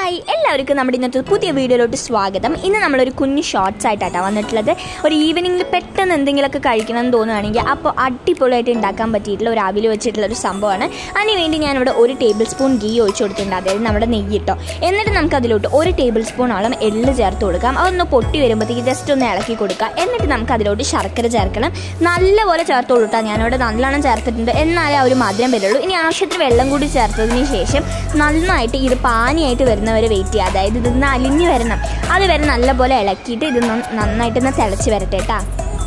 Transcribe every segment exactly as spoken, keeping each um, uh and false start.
Hi എല്ലാവർക്കും നമ്മുടെ ഇന്നത്തെ പുതിയ വീഡിയോയിലോട്ട് സ്വാഗതം. ഇന്ന് നമ്മളൊരു കുഞ്ഞ് ഷോർട്സ് ആയിട്ടാണ് വന്നിട്ടുള്ളത്. ഒരു ഈവനിങ്ങിൽ പെട്ടെന്ന് എന്തെങ്കിലുമൊക്കെ കഴിക്കണം എന്ന് തോന്നുകയാണെങ്കിൽ അപ്പോൾ അടിപൊളിയായിട്ട് ഉണ്ടാക്കാൻ പറ്റിയിട്ടുള്ള ഒരു അവിൽ വെച്ചിട്ടുള്ള ഒരു സംഭവമാണ്. അതിനുവേണ്ടി ഞാനിവിടെ ഒരു ടേബിൾ സ്പൂൺ ഗീ ഒഴിച്ചു കൊടുത്തിട്ടുണ്ട്, അതായത് നമ്മുടെ നെയ്യിട്ടോ. എന്നിട്ട് നമുക്ക് അതിലോട്ട് ഒരു ടേബിൾ സ്പൂണോളം എള്ള് ചേർത്ത് കൊടുക്കാം. അതൊന്ന് പൊട്ടി വരുമ്പോഴത്തേക്ക് ജസ്റ്റ് ഒന്ന് ഇളക്കി കൊടുക്കുക. എന്നിട്ട് നമുക്ക് അതിലോട്ട് ശർക്കര ചേർക്കണം. നല്ലപോലെ ചേർത്ത് കൊടുക്കാം. ഞാനിവിടെ നല്ലോണം ചേർത്തിട്ടുണ്ട്, എന്നാലേ ആ ഒരു മധുരം വരുള്ളൂ. ഇനി ആവശ്യത്തിന് വെള്ളം കൂടി ചേർത്തതിന് ശേഷം നന്നായിട്ട് ഇത് പാനിയായിട്ട് വരുന്നവരെ വെയിറ്റ് ചെയ്യുക. അതായത് ഇതൊന്ന് അലിഞ്ഞ് വരണം, അത് വരെ നല്ലപോലെ ഇളക്കിയിട്ട് ഇത് നന്നായിട്ടൊന്ന് തിളച്ച് വരട്ടെ കേട്ടോ.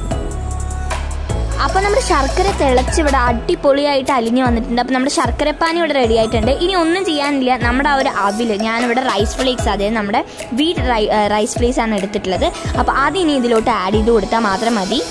അപ്പോൾ നമ്മുടെ ശർക്കര തിളച്ച് ഇവിടെ അടിപൊളിയായിട്ട് അലിഞ്ഞ് വന്നിട്ടുണ്ട്. അപ്പോൾ നമ്മുടെ ശർക്കരപ്പാനി ഇവിടെ റെഡി ആയിട്ടുണ്ട്. ഇനി ഒന്നും ചെയ്യാനില്ല, നമ്മുടെ ആ ഒരു അവിൽ ഞാനിവിടെ റൈസ് ഫ്ലേക്സ്, അതായത് നമ്മുടെ വീറ്റ് റൈ റൈസ് ഫ്ലേക്സ് ആണ് എടുത്തിട്ടുള്ളത്. അപ്പോൾ അതിനി ഇതിലോട്ട് ആഡ് ചെയ്ത് കൊടുത്താൽ മാത്രം മതി.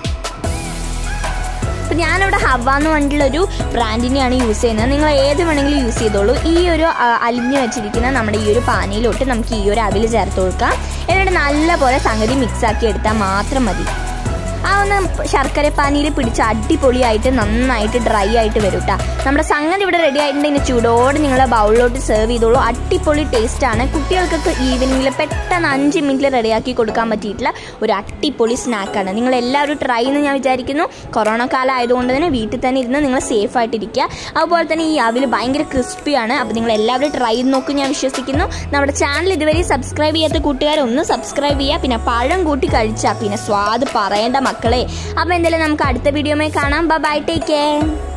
അപ്പോൾ ഞാനിവിടെ ഹവ എന്ന് പറഞ്ഞിട്ടുള്ളൊരു ബ്രാൻഡിനെയാണ് യൂസ് ചെയ്യുന്നത്. നിങ്ങൾ ഏത് വേണമെങ്കിലും യൂസ് ചെയ്തോളൂ. ഈ ഒരു അലിഞ്ഞ് വെച്ചിരിക്കുന്ന നമ്മുടെ ഈ ഒരു പാനിയിലോട്ട് നമുക്ക് ഈ ഒരു അവിൽ ചേർത്ത് കൊടുക്കാം. എന്നിട്ട് നല്ലപോലെ സംഗതി മിക്സാക്കി എടുത്താൽ മാത്രം മതി. ആ ഒന്ന് ശർക്കര പാനിയിൽ പിടിച്ച് അടിപൊളിയായിട്ട് നന്നായിട്ട് ഡ്രൈ ആയിട്ട് വരും കേട്ടോ. നമ്മുടെ സംഗതി ഇവിടെ റെഡി ആയിട്ടുണ്ട്. ഇനി ചൂടോടെ നിങ്ങളെ ബൗളിലോട്ട് സെർവ് ചെയ്തോളൂ. അടിപൊളി ടേസ്റ്റാണ്. കുട്ടികൾക്കൊക്കെ ഈവനിങ്ങിൽ പെട്ടെന്ന് അഞ്ച് മിനിറ്റിൽ റെഡിയാക്കി കൊടുക്കാൻ പറ്റിയിട്ടുള്ള ഒരു അടിപൊളി സ്നാക്കാണ്. നിങ്ങൾ എല്ലാവരും ട്രൈ എന്ന് ഞാൻ വിചാരിക്കുന്നു. കൊറോണ കാലം ആയതുകൊണ്ട് തന്നെ വീട്ടിൽ തന്നെ ഇരുന്ന് നിങ്ങൾ സേഫ് ആയിട്ടിരിക്കുക. അതുപോലെ തന്നെ ഈ അവിൽ ഭയങ്കര ക്രിസ്പിയാണ്. അപ്പോൾ നിങ്ങൾ എല്ലാവരും ട്രൈ ചെയ്ത് നോക്കും ഞാൻ വിശ്വസിക്കുന്നു. നമ്മുടെ ചാനൽ ഇതുവരെ സബ്സ്ക്രൈബ് ചെയ്യാത്ത കൂട്ടുകാരൊന്ന് സബ്സ്ക്രൈബ് ചെയ്യുക. പിന്നെ പഴം കൂട്ടി കഴിച്ചാൽ പിന്നെ സ്വാദ് പറയേണ്ട മക്കളെ. അപ്പോൾ എന്തായാലും നമുക്ക് അടുത്ത വീഡിയോയിൽ കാണാം. Bye bye, take care.